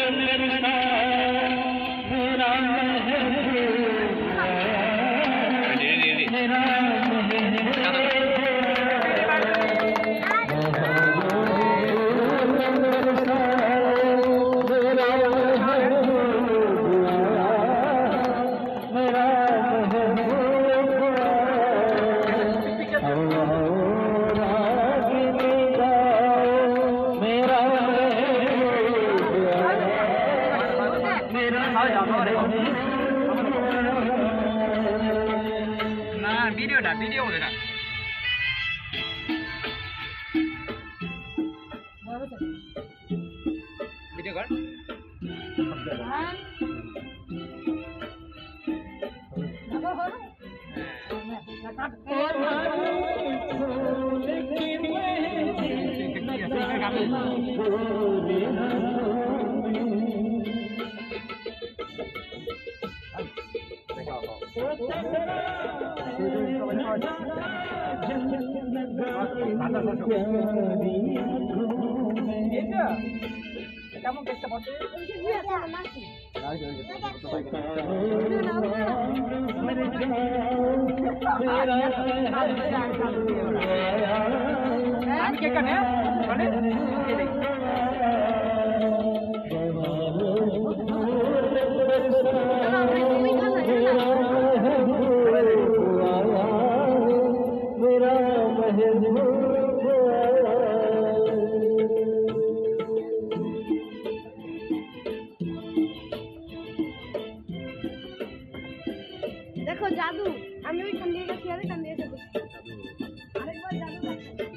video हो रहा video कर kamu ke seperti देखो जादू हमें भी ठंडी का किया था ठंडी से अरे जादू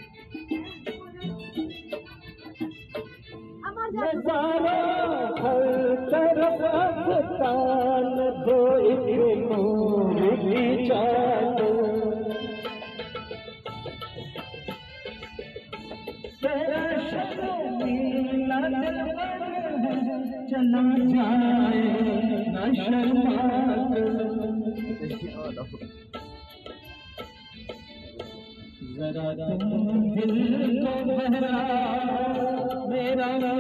नजारा हर तरफ तान दो एक नूर की चाल तेरा शर्मीला चला जाए न शर्मा जरा तुम दिल को बहला मेरा